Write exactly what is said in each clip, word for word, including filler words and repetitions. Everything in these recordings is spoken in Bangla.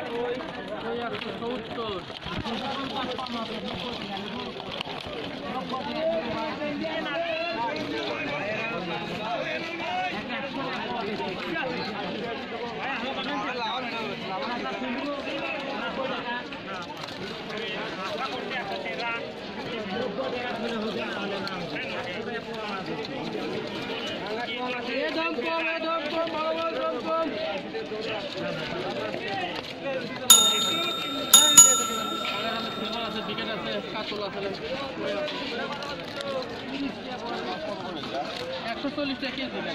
একশো চল্লিশ টাকা কেজি দেবেন।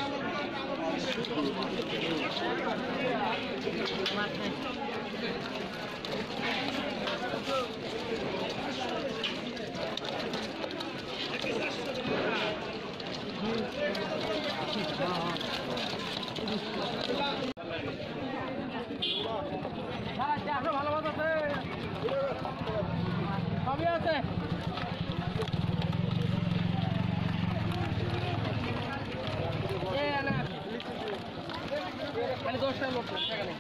ভালো ভালো আছে, সবই আছে। খালি দশ টাকা লোক টাকা নেই,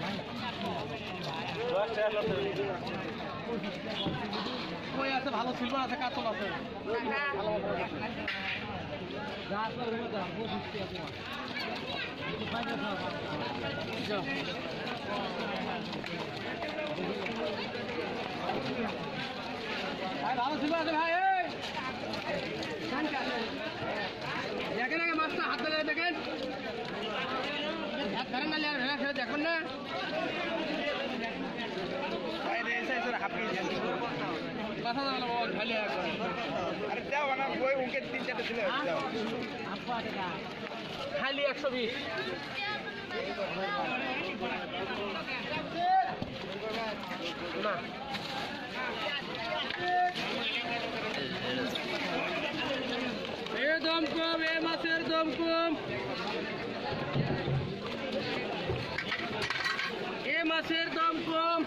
কই আছে ভালো সিলভার আছে, কাতল আছে, ভালো ভালো সিলভার আছে ভাই। দেখেন আগে মাছটা হাত ধরে দেখেন, হাত ধরেন না ভেঙে ফেলে দেখুন না। কথা বলো খালি খালি একশো বিশ না। এ দাম কম, এ মাছের দাম কম, এ মাছের দাম কম।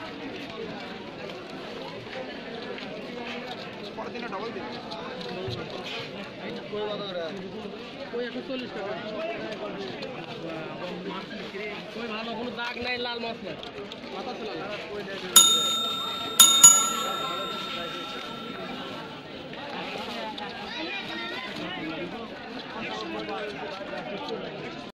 ওই একশো চল্লিশ টাকা। ওই ভালো কোনো দাগ নাই, লাল মাছ নাই, মাথা ছিল